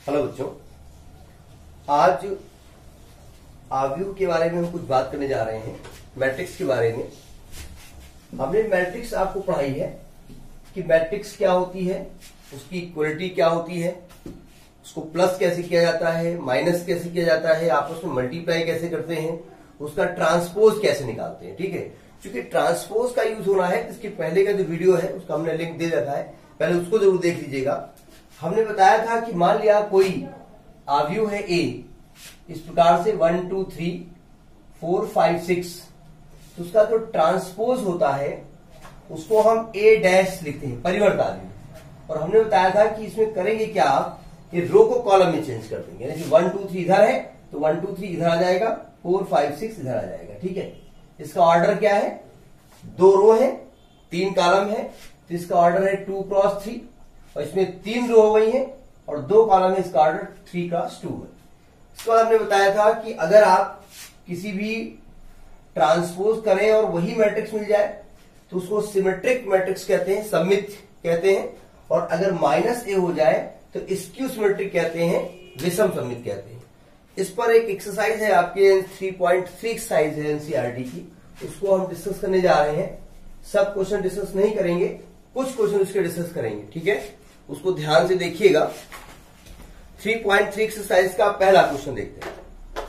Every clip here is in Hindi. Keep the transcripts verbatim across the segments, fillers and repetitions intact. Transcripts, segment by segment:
हेलो बच्चों, आज आव्यूह के बारे में हम कुछ बात करने जा रहे हैं। मैट्रिक्स के बारे में हमने मैट्रिक्स आपको पढ़ाई है कि मैट्रिक्स क्या होती है, उसकी इक्वलिटी क्या होती है, उसको प्लस कैसे किया जाता है, माइनस कैसे किया जाता है, आपस में मल्टीप्लाई कैसे करते हैं, उसका ट्रांसपोज कैसे निकालते हैं। ठीक है, क्योंकि ट्रांसपोज का यूज होना है, इसके पहले का जो वीडियो है उसका हमने लिंक दे रखा है, पहले उसको जरूर देख लीजिएगा। हमने बताया था कि मान लिया कोई आव्यूह है ए, इस प्रकार से one two three four five six, तो उसका जो ट्रांसपोज होता है उसको हम ए डैश लिखते हैं, परिवर्त आव्यूह। और हमने बताया था कि इसमें करेंगे क्या, आप ये रो को कॉलम में चेंज कर देंगे, यानी कि वन टू थ्री इधर है तो वन टू थ्री इधर आ जाएगा, फोर फाइव सिक्स इधर आ जाएगा। ठीक है, इसका ऑर्डर क्या है, दो रो है तीन कॉलम है, तो इसका ऑर्डर है टू क्रॉस थ्री, और इसमें तीन रो हो गई है और दो कॉलम है, इसका ऑर्डर थ्री क्रॉस टू है। इसके बाद हमने बताया था कि अगर आप किसी भी ट्रांसपोज करें और वही मैट्रिक्स मिल जाए तो उसको सिमेट्रिक मैट्रिक्स कहते हैं, सममित कहते हैं। और अगर माइनस ए हो जाए तो स्क्यू सिमेट्रिक कहते हैं, विषम सममित कहते हैं। इस पर एक एक्सरसाइज है आपके थ्री पॉइंट थ्री एक्सरसाइज है एनसीईआरटी की, उसको हम डिस्कस करने जा रहे हैं। सब क्वेश्चन डिस्कस नहीं करेंगे, कुछ क्वेश्चन उसके डिस्कस करेंगे। ठीक है, उसको ध्यान से देखिएगा। थ्री पॉइंट थ्री एक्सरसाइज का पहला क्वेश्चन देखते हैं।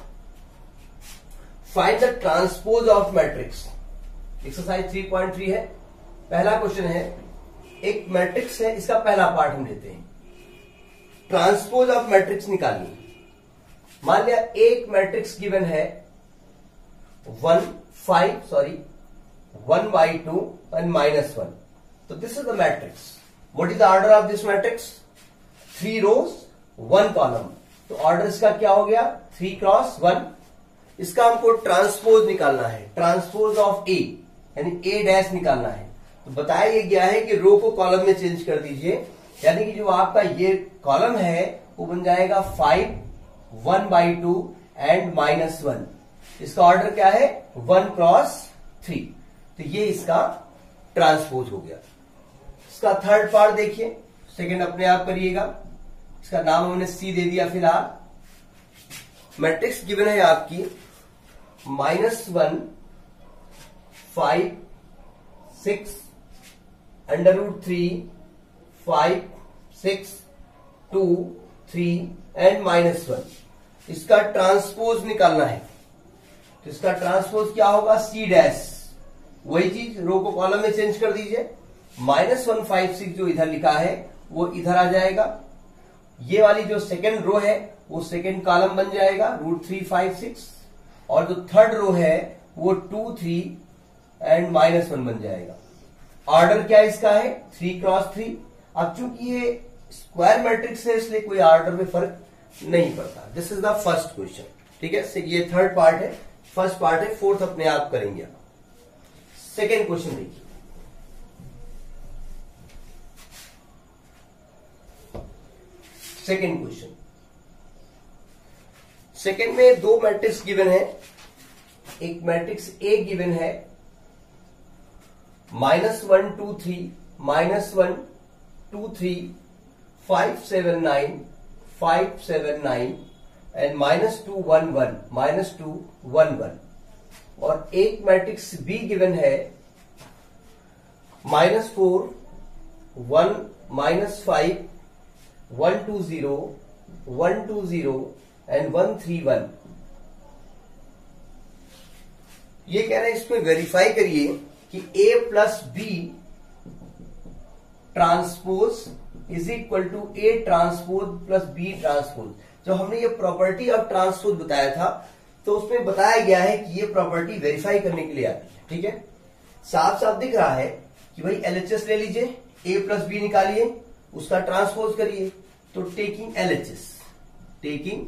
Find the transpose of matrix. Exercise three point three है, पहला क्वेश्चन है, एक मैट्रिक्स है, इसका पहला पार्ट हम लेते हैं। ट्रांसपोज ऑफ मैट्रिक्स निकालिए। मान लिया एक मैट्रिक्स गिवन है one five sorry one by two and minus one, तो this is the matrix. What is the order of this matrix, three rows one column, तो ऑर्डर इसका क्या हो गया, थ्री क्रॉस वन। इसका हमको ट्रांसपोज निकालना है, ट्रांसपोज ऑफ ए यानी ए डैश निकालना है। तो बताया ये गया है कि रो को कॉलम में चेंज कर दीजिए, यानी कि जो आपका ये कॉलम है वो बन जाएगा five one by two and minus one. इसका ऑर्डर क्या है, वन क्रॉस थ्री, तो ये इसका ट्रांसपोज हो गया। इसका थर्ड पार्ट देखिए, सेकंड अपने आप करिएगा। इसका नाम हमने सी दे दिया फिलहाल। मैट्रिक्स गिवन है आपकी minus one five six under root three five six two three and minus one. इसका ट्रांसपोज निकालना है, तो इसका ट्रांसपोज क्या होगा, सी डैश। वही चीज, रो को कॉलम में चेंज कर दीजिए। माइनस वन फाइव सिक्स जो इधर लिखा है वो इधर आ जाएगा, ये वाली जो सेकेंड रो है वो सेकेंड कॉलम बन जाएगा, रूट थ्री फाइव सिक्स, और जो थर्ड रो है वो two three and minus one बन जाएगा। ऑर्डर क्या इसका है, थ्री क्रॉस थ्री। अब चूंकि ये स्क्वायर मैट्रिक्स है इसलिए कोई ऑर्डर में फर्क नहीं पड़ता। This is the first question. ठीक है, ये थर्ड पार्ट है, फर्स्ट पार्ट है, फोर्थ अपने आप करेंगे। सेकेंड क्वेश्चन देखिए। सेकेंड क्वेश्चन, सेकेंड में दो मैट्रिक्स गिवन है। एक मैट्रिक्स ए गिवन है minus one two three minus one two three five seven nine five seven nine and minus two one one minus two one one. और एक मैट्रिक्स बी गिवन है minus four one minus five one two zero one two zero and one three one. ये कह रहे हैं इसमें वेरीफाई करिए कि A plus B transpose is equal to A transpose plus B transpose. जो हमने ये प्रॉपर्टी ऑफ ट्रांसपोज बताया था तो उसमें बताया गया है कि ये प्रॉपर्टी वेरीफाई करने के लिए आती है। ठीक है, साफ साफ दिख रहा है कि भाई एलएचएस ले लीजिए, ए प्लस बी निकालिए, उसका ट्रांसपोज करिए। तो taking LHS, taking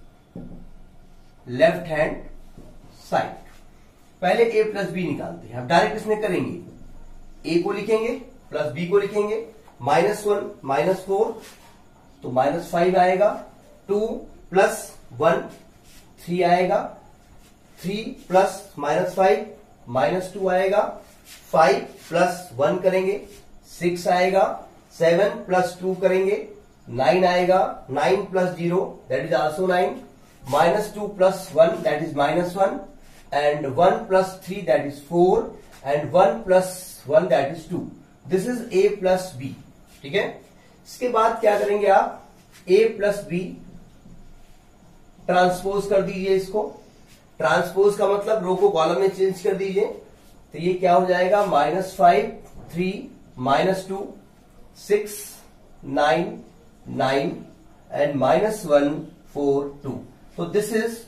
left hand side, पहले ए प्लस बी निकालते हैं। अब डायरेक्ट इसमें करेंगे, ए को लिखेंगे प्लस बी को लिखेंगे, माइनस वन माइनस फोर तो माइनस फाइव आएगा, टू प्लस वन थ्री आएगा, three plus minus five minus two आएगा, फाइव प्लस वन करेंगे सिक्स आएगा, सेवन प्लस टू करेंगे नाइन आएगा, nine plus zero that is also nine, minus two plus one that is minus one, and one plus three that is four, and one plus one that is two. This is A plus B. ठीक है. इसके बाद क्या करेंगे आप, ए प्लस बी ट्रांसपोज कर दीजिए. इसको ट्रांसपोज का मतलब रो को कॉलम में चेंज कर दीजिए. तो ये क्या हो जाएगा, minus five, three, minus two, six, nine, nine and minus one, four, two. तो this is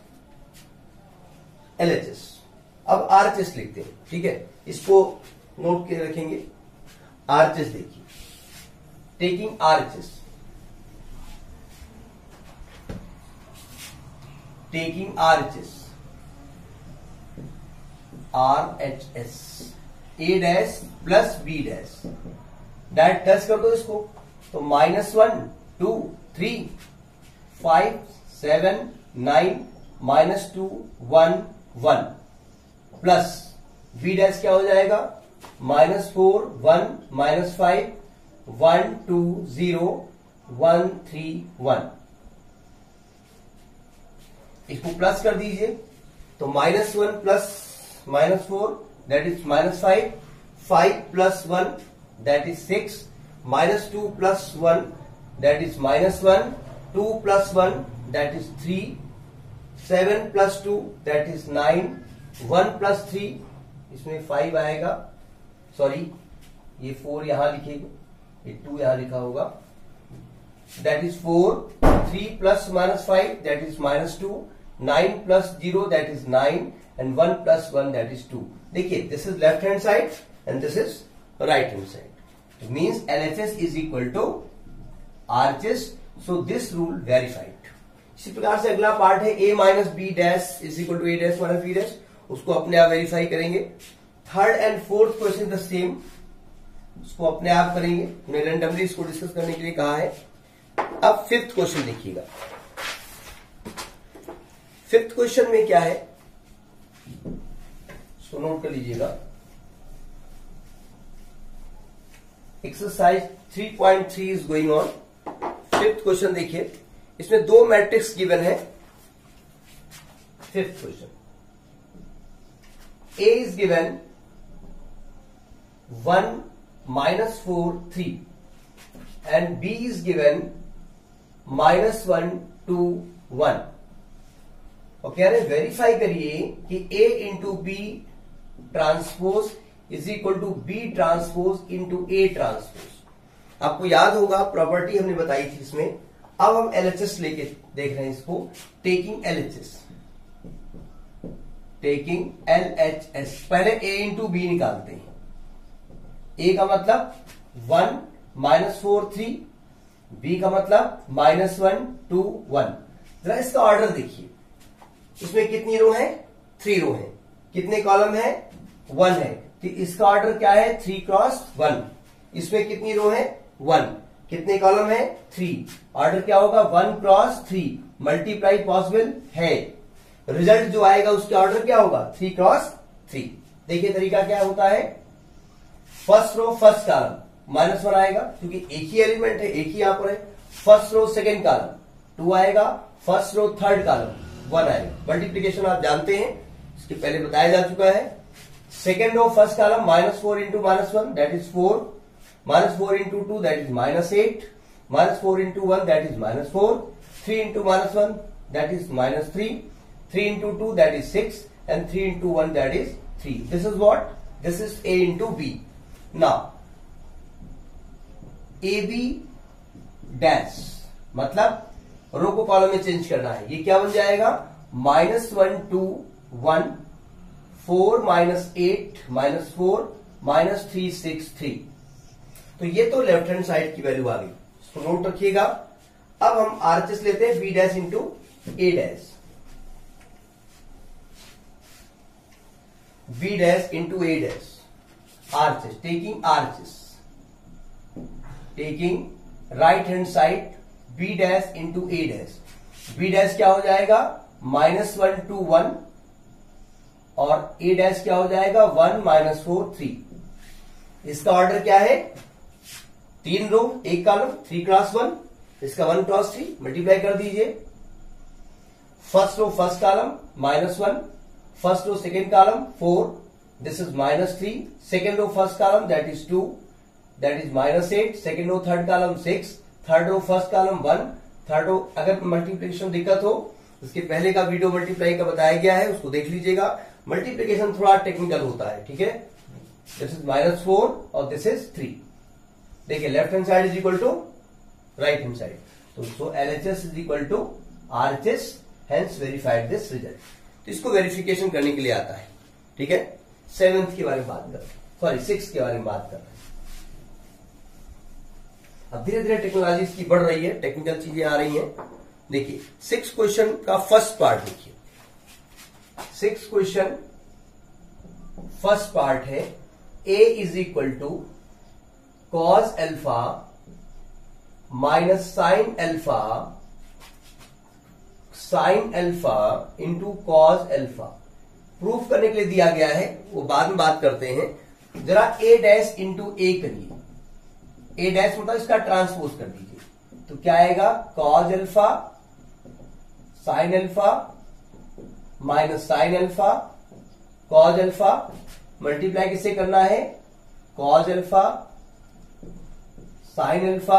L H S. अब आर एच एस लिखते हैं. ठीक है, इसको नोट के रखेंगे. आर एच एस देखिए, taking R H S, taking R H S, R H S, A dash plus B dash, that touch कर दो इसको. तो minus one, two, three, five, seven, nine, minus two, one, one, plus B dash क्या हो जाएगा, minus four, one, minus five, one, two, zero, one, three, one. इसको प्लस कर दीजिए. तो minus one plus minus four that is minus five, five plus one that is six, minus two plus one that is minus one, two plus one that is three, seven plus two that is nine, one plus three, इसमें फाइव आएगा, सॉरी ये फोर यहां लिखेगा, ये टू यहां लिखा होगा, that is four, three plus minus five that is minus two, nine plus zero that is nine, and one plus one that is two. देखिए, this is left hand side and this is right hand side. It means L H S is equal to R H S. So this rule verified. इसी प्रकार से अगला पार्ट है A minus B dash is equal to A dash minus B dash. उसको अपने आप वेरीफाई करेंगे. Third and fourth question the same, उसको अपने आप करेंगे. हमने रेंडमली इसको डिस्कस करने के लिए कहा है. अब फिफ्थ क्वेश्चन देखिएगा. फिफ्थ क्वेश्चन में क्या है, सो नोट कर लीजिएगा. Exercise three point three is going on. Fifth question देखिए, इसमें दो मैट्रिक्स गिवन है. Fifth question, A is given one minus four three and B is given minus one two one. और कह रहे वेरीफाई करिए कि A into B transpose is equal to B transpose into A transpose. आपको याद होगा प्रॉपर्टी हमने बताई थी इसमें. अब हम एलएचएस लेके देख रहे हैं इसको. Taking LHS, taking L H S. पहले ए इंटू बी निकालते हैं. ए का मतलब one minus four three, B का मतलब माइनस वन टू वन. जरा इसका ऑर्डर देखिए. इसमें कितनी रो है, थ्री रो है. कितने कॉलम है, वन है. तो इसका ऑर्डर क्या है, थ्री क्रॉस वन. इसमें कितनी रो है, वन. कितने कॉलम है, थ्री. ऑर्डर क्या होगा, one cross three. Multiply possible है. रिजल्ट जो आएगा उसका ऑर्डर क्या होगा, थ्री क्रॉस थ्री. देखिए तरीका क्या होता है. First row first column minus one आएगा क्योंकि एक ही एलिमेंट है, एक ही यहां पर है. First row second column two आएगा. First row third column one आएगा. मल्टीप्लीकेशन आप जानते हैं, इसके पहले बताया जा चुका है. Second row first column minus four into minus one that is four, minus four into two that is minus eight, minus four into one that is minus four, three into minus one that is minus three, three into two that is six and three into one that is three. This is what? This is A into B. Now A B dash मतलब रो को कॉलम में चेंज करना है. ये क्या बन जाएगा, minus one two one, four minus eight minus four minus three six three. तो ये तो लेफ्ट हैंड साइड की वैल्यू आ गई. तो नोट रखिएगा. अब हम आरएचएस लेते हैं, B dash into A dash. B dash into A dash, R H S, taking R H S, taking right hand side B dash into A dash. B dash क्या हो जाएगा, माइनस वन टू वन, और A dash क्या हो जाएगा, वन माइनस फोर थ्री. इसका ऑर्डर क्या है, तीन रो एक कॉलम, थ्री क्रॉस वन. इसका वन क्रॉस थ्री मल्टीप्लाई कर दीजिए। First row first column minus one, first row second column four, this is minus three, second row first column that is two, that is minus eight, second row third column six, third row first column one, third row अगर मल्टीप्लीकेशन दिक्कत हो उसके पहले का वीडियो मल्टीप्लाई का बताया गया है, उसको देख लीजिएगा। मल्टीप्लीकेशन थोड़ा टेक्निकल होता है, ठीक है। दिस इज माइनस फोर और दिस इज थ्री। देखिए left hand side is equal to right hand side, तो so LHS is equal to RHS, hence verified this result. तो इसको वेरिफिकेशन करने के लिए आता है, ठीक है। सेवेंथ के बारे में बात कर रहे हैं, सॉरी सिक्स के बारे में बात कर रहे हैं। अब धीरे धीरे टेक्नोलॉजी की बढ़ रही है, टेक्निकल चीजें आ रही हैं। देखिए सिक्स क्वेश्चन का फर्स्ट पार्ट देखिए, सिक्स क्वेश्चन फर्स्ट पार्ट है A is equal to cos alpha minus sine alpha sine alpha into cos alpha. Proof करने के लिए दिया गया है, वो बाद में बात करते हैं। जरा ए डैश इंटू ए करिए, ए डैश मतलब इसका ट्रांसपोज कर दीजिए, तो क्या आएगा cos alpha sine alpha minus sine alpha cos alpha, multiply किससे करना है, cos alpha sine alpha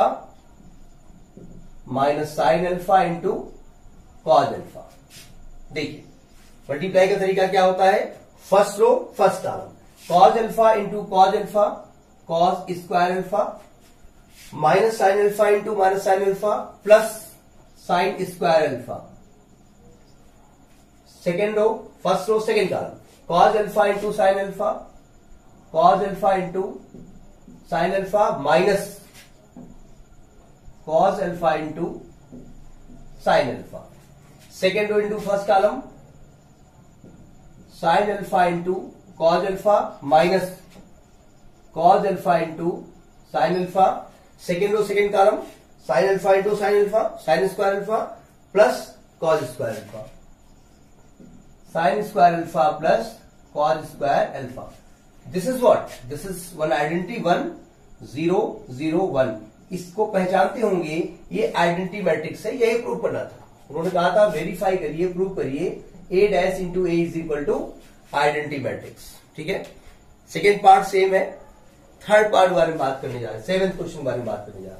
minus sine alpha into cos alpha. देखिए मल्टीप्लाई का तरीका क्या होता है, first row first column, cos alpha into cos alpha cos square alpha minus sine alpha into minus sine alpha plus sine square alpha. Second row first row second column, cos alpha into sine alpha cos alpha into sine alpha minus cos alpha into sine alpha. Second row into first column, sine alpha into cos alpha minus cos alpha into sine alpha. Second row second column, sine alpha into sine alpha sine square alpha plus cos square alpha, sine square alpha plus cos square alpha. This is what, this is one identity one zero zero one. इसको पहचानते होंगे, ये आइडेंटिटी मैट्रिक्स है, यही प्रूव करना था। उन्होंने कहा था वेरीफाई करिए, प्रूव करिए A dash into A is equal to identity matrix, ठीक है। सेकेंड पार्ट सेम है। थर्ड पार्ट बारे में बात करने जा रहे हैं, सेवेंथ क्वेश्चन बारे में बात करने जा रहे हैं।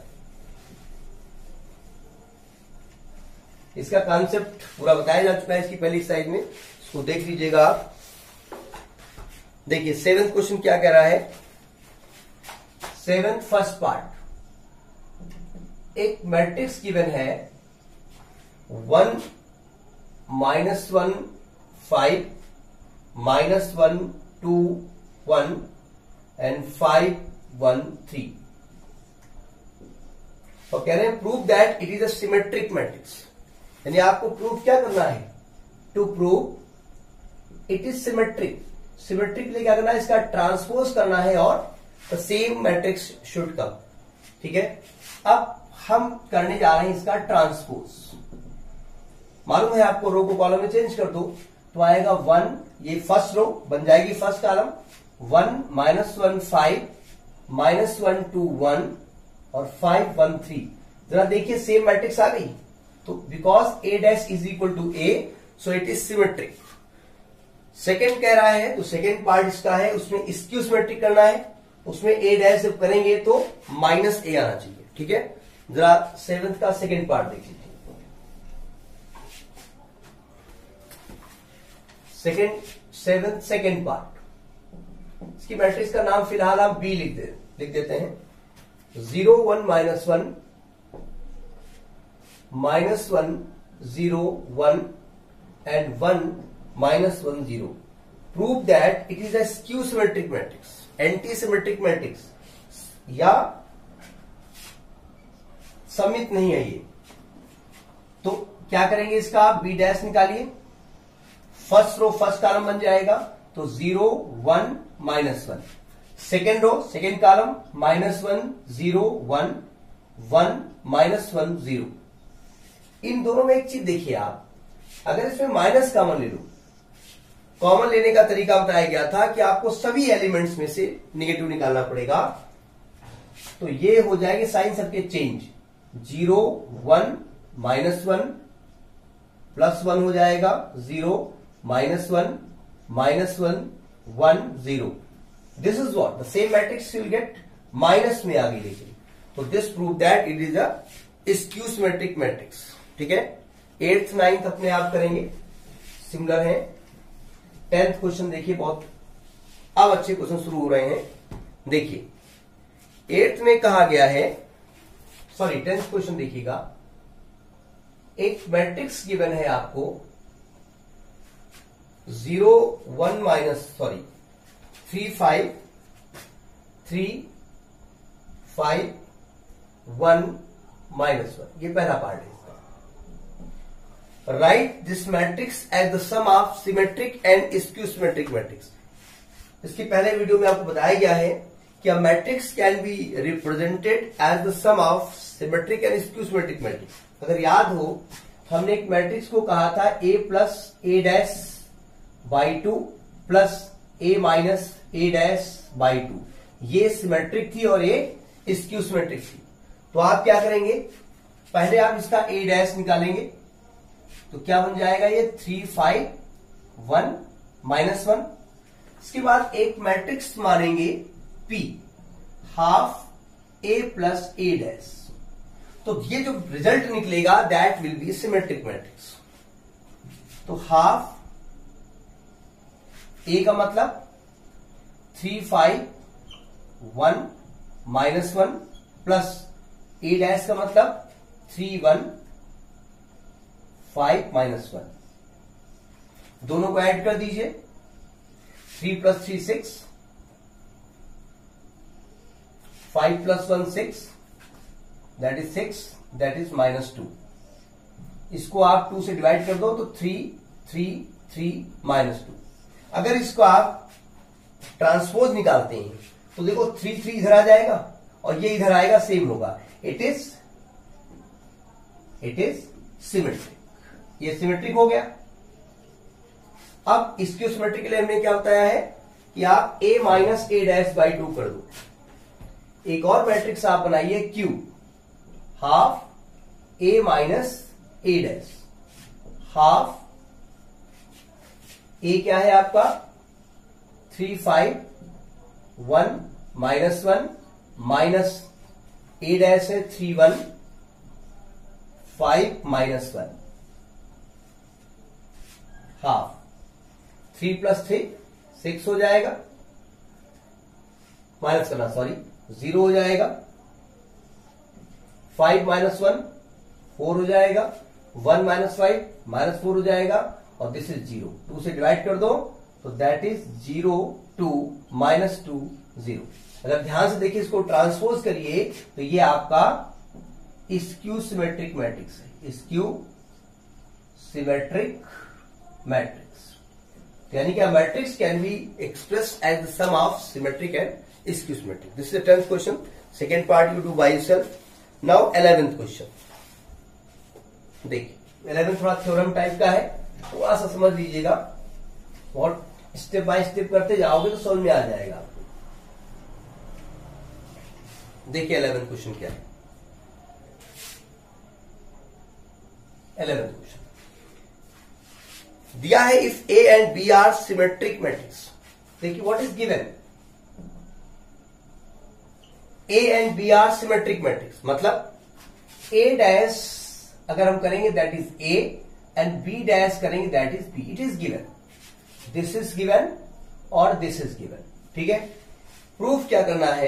इसका कॉन्सेप्ट पूरा बताया जा चुका है इसकी पहली स्लाइड में, इसको देख लीजिएगा आप। देखिए सेवेंथ क्वेश्चन क्या कह रहा है, सेवेंथ फर्स्ट पार्ट, एक मैट्रिक्स गिवन है one minus one five minus one two one and five one three, और कह रहे हैं prove that it is a symmetric matrix. यानी आपको प्रूफ क्या करना है, to prove it is symmetric. Symmetric लिए क्या करना है, इसका ट्रांसपोज करना है और the same matrix should come, ठीक है। अब हम करने जा रहे हैं इसका ट्रांसपोज। मालूम है आपको, रो को कॉलम में चेंज कर दो तो आएगा वन, ये फर्स्ट रो बन जाएगी first column, one minus one five minus one two one और फाइव वन थ्री। जरा देखिए सेम मैट्रिक्स आ गई, तो because A dash is equal to A so it is symmetric. Second कह रहा है तो सेकेंड पार्ट इसका है, उसमें स्क्यू सिमेट्रिक करना है, उसमें ए डैश जब करेंगे तो माइनस ए आना चाहिए, ठीक है। जरा सेवेंथ का सेकेंड पार्ट देख लीजिए। सेकेंड सेवेंथ सेकेंड पार्ट, इसकी मैट्रिक्स का नाम फिलहाल हम बी लिख दे लिख देते हैं। Zero one minus one minus one zero one and one minus one zero. Prove that it is a skew symmetric matrix, anti symmetric matrix या समित नहीं है ये। तो क्या करेंगे, इसका आप बी डैश निकालिए, फर्स्ट रो फर्स्ट कॉलम बन जाएगा तो zero one minus one, second row second column minus one zero one one minus one zero. इन दोनों में एक चीज देखिए आप, अगर इसमें माइनस कॉमन ले लो, कॉमन लेने का तरीका बताया गया था कि आपको सभी एलिमेंट्स में से निगेटिव निकालना पड़ेगा, तो ये हो जाएंगे साइन सबके change. Zero one minus one plus one हो जाएगा, zero minus one minus one one zero. This is what the same matrix you will get minus में आगे लेके। तो this prove that it is a skew symmetric matrix. ठीक है, एट्थ नाइन्थ अपने आप करेंगे, सिमिलर है। टेंथ क्वेश्चन देखिए, बहुत अब अच्छे क्वेश्चन शुरू हो रहे हैं। देखिए एट्थ में कहा गया है, सॉरी टेंथ क्वेश्चन देखिएगा, एक मैट्रिक्स गिवन है आपको zero one minus sorry three five three five one minus one, ये पहला पार्ट है इसका। Write this matrix as the sum of symmetric and skew symmetric matrix. इसकी पहले वीडियो में आपको बताया गया है कि a matrix can be represented as the sum of symmetric and skew symmetric matrix। अगर याद हो हमने एक मैट्रिक्स को कहा था a plus A dash by two plus A minus A dash by two, ये सिमेट्रिक थी और ये स्क्यू सिमेट्रिक थी। तो आप क्या करेंगे, पहले आप इसका a डैश निकालेंगे, तो क्या बन जाएगा ये three five one minus one. इसके बाद एक मैट्रिक्स मानेंगे P, half A plus A dash, तो ये जो रिजल्ट निकलेगा that will be symmetric matrix. तो हाफ ए का मतलब three five one minus one plus A dash का मतलब three one five minus one, दोनों को ऐड कर दीजिए, three plus three six, five plus one six, that is six, that is minus to. इसको आप टू से डिवाइड कर दो तो three three three minus two. अगर इसको आप ट्रांसपोज निकालते हैं तो देखो थ्री थ्री इधर आ जाएगा और ये इधर आएगा, सेम होगा। It is it is symmetric, ये सिमेट्रिक हो गया। अब स्क्यू सिमेट्रिक के लिए हमने क्या बताया है कि आप a minus A dash by two कर दो। एक और मैट्रिक्स आप बनाइए Q, half a minus A dash, half a क्या है आपका three five one minus one minus A dash है three one five minus one, half three plus three six हो जाएगा, माइनस करना सॉरी जीरो हो जाएगा, फाइव माइनस वन फोर हो जाएगा, one minus five minus four हो जाएगा, और दिस इज जीरो। टू से डिवाइड कर दो तो that is zero two minus two zero. अगर ध्यान से देखिए इसको ट्रांसपोज करिए तो ये आपका स्क्यू सिमेट्रिक मैट्रिक्स है, स्क्यू सिमेट्रिक मैट्रिक्स। यानी कि matrix can be expressed as the sum of symmetric and skew symmetric. This is the tenth question, second part you do by yourself. Now eleventh question देखिए, इलेवेंथ थोड़ा थ्योरम टाइप का है, थोड़ा सा समझ लीजिएगा, बहुत स्टेप बाय स्टेप करते जाओगे तो समझ में आ जाएगा आपको। देखिए इलेवेंथ क्वेश्चन क्या है। इलेवेंथ क्वेश्चन दिया है, if A and B are symmetric matrix. देखिए what is given, A and B are symmetric matrix, मतलब ए डैश अगर हम करेंगे that is A and B dash करेंगे that is B. It is given, this is given और दिस इज गिवन। ठीक है, प्रूफ क्या करना है,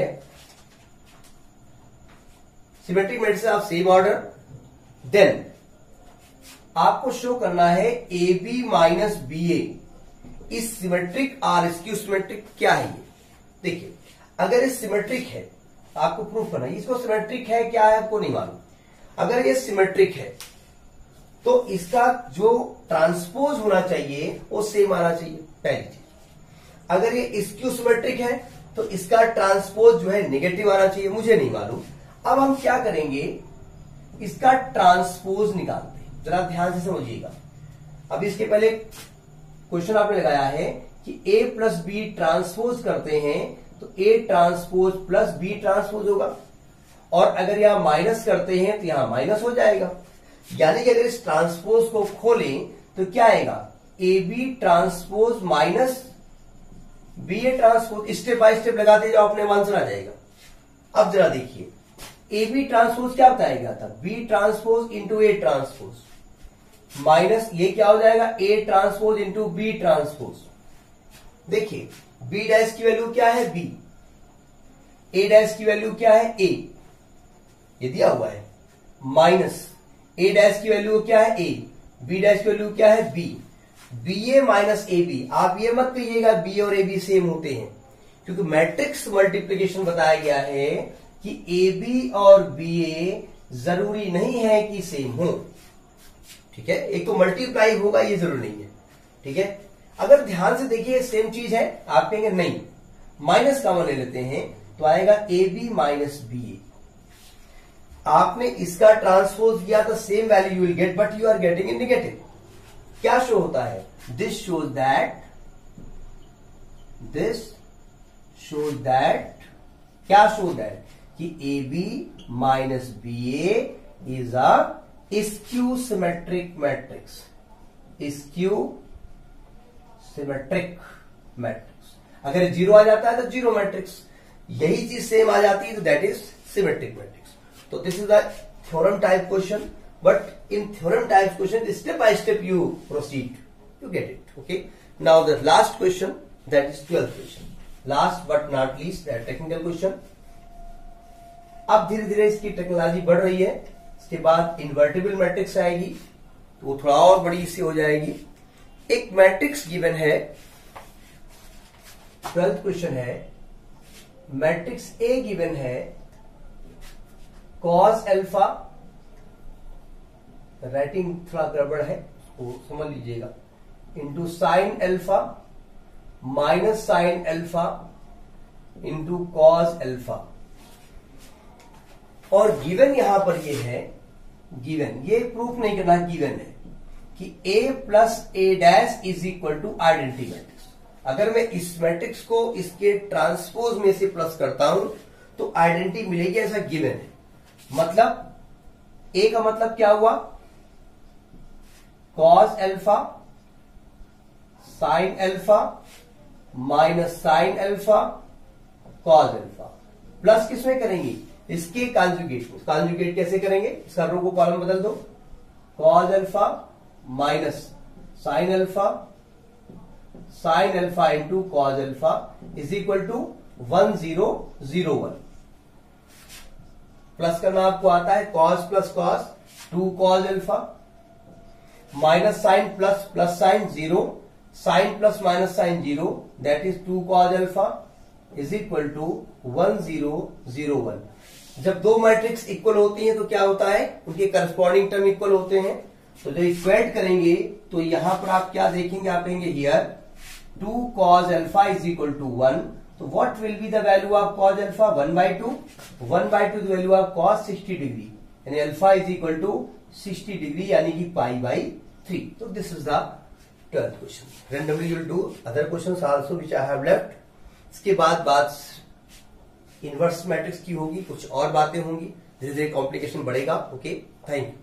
symmetric matrix of same order, then आपको शो करना है A B minus B A is symmetric और स्क्यू सिमेट्रिक क्या है ये। देखिए अगर ये सिमेट्रिक है आपको प्रूफ करना है, इसको सिमेट्रिक है क्या है आपको नहीं मालूम। अगर ये सिमेट्रिक है तो इसका जो ट्रांसपोज होना चाहिए वो सेम आना चाहिए, पहली चीज। अगर ये स्क्यू सिमेट्रिक है तो इसका ट्रांसपोज जो है नेगेटिव आना चाहिए, मुझे नहीं मालूम। अब हम क्या करेंगे, इसका ट्रांसपोज निकालते हैं, जरा ध्यान से समझिएगा। अब इसके पहले क्वेश्चन आपने लगाया है कि a प्लस बी ट्रांसपोज करते हैं तो a transpose plus B transpose होगा। और अगर यहां माइनस करते हैं तो यहां माइनस हो जाएगा। यानी कि अगर इस ट्रांसपोज को खोलें तो क्या आएगा, A B transpose minus B A transpose. Step by step लगाते जाओ, अपने आंसर आ जाएगा। अब जरा देखिए, ए बी ट्रांसपोज क्या बताया गया था, B transpose into A transpose minus ये क्या हो जाएगा, A transpose into B transpose. देखिए बी डैश की वैल्यू क्या है बी, ए डैश की वैल्यू क्या है ए, ये दिया हुआ है, माइनस ए डैश की वैल्यू क्या है ए, बी डैश की वैल्यू क्या है B, B A minus A B. आप ये मत कहिएगा बी और ए बी सेम होते हैं, क्योंकि मैट्रिक्स मल्टीप्लीकेशन बताया गया है कि ए बी और बी ए जरूरी नहीं है कि सेम हो। ठीक है, एक तो मल्टीप्लाई होगा ये जरूरी नहीं है। ठीक है, अगर ध्यान से देखिए सेम चीज है, आप कहेंगे नहीं, माइनस कॉमन ले लेते हैं तो आएगा A B minus B A. आपने इसका ट्रांसपोज किया तो same value you will get, but you are getting in negative. क्या शो होता है, this shows that, this shows that, क्या शो दैट कि A B minus B A is a skew symmetric matrix, skew symmetric matrix. अगर जीरो आ जाता है तो जीरो मैट्रिक्स, यही चीज सेम आ जाती है तो दैट इज सिमेट्रिक मैट्रिक्स। तो this is the theorem type question, but in theorem type question step by step you proceed to get it. Okay, now the last question, that is twelfth question, last but not least that technical question. अब धीरे धीरे इसकी टेक्नोलॉजी बढ़ रही है, इसके बाद इन्वर्टिबल मैट्रिक्स आएगी तो वो थोड़ा और बड़ी सी हो जाएगी। एक मैट्रिक्स गिवन है, ट्वेल्थ क्वेश्चन है, मैट्रिक्स ए गिवन है कॉस एल्फा, राइटिंग थोड़ा गड़बड़ है उसको समझ लीजिएगा, into sine alpha minus sine alpha into cos alpha. और गिवन यहां पर ये है, गिवन ये प्रूफ नहीं करना, गिवन है कि a plus A dash is equal to identity matrix. अगर मैं इस मैट्रिक्स को इसके ट्रांसपोज में से प्लस करता हूं तो आइडेंटिटी मिलेगी, ऐसा गिवन है। मतलब a का मतलब क्या हुआ, cos alpha sine alpha minus sine alpha cos alpha, plus किसमें करेंगे, इसके कॉन्जुगेट में। कॉन्जुगेट कैसे करेंगे, इसका रो को कॉलम बदल दो, cos alpha minus sine alpha sine alpha into cos alpha is equal to one zero zero one. Plus करना आपको आता है, cos plus cos two cos alpha minus sine plus plus sine zero, sine plus minus sine zero, that is two cos alpha is equal to one zero zero one. जब दो मैट्रिक्स इक्वल होती हैं तो क्या होता है, उनके करस्पॉन्डिंग टर्म इक्वल होते हैं। तो जब इक्वेट करेंगे तो यहां पर आप क्या देखेंगे, आप कहेंगे here two cos alpha is equal to one. तो what will be the value of cos alpha, one by two, one by two the value of cos sixty degree, यानी alpha is equal to sixty degree, यानी कि पाई बाई थ्री। तो this is the twelfth question. Randomly you will do other questions also which I have left. इसके बाद बात इनवर्स मैट्रिक्स की होगी, कुछ और बातें होंगी, धीरे धीरे कॉम्प्लिकेशन बढ़ेगा। Okay, thank you.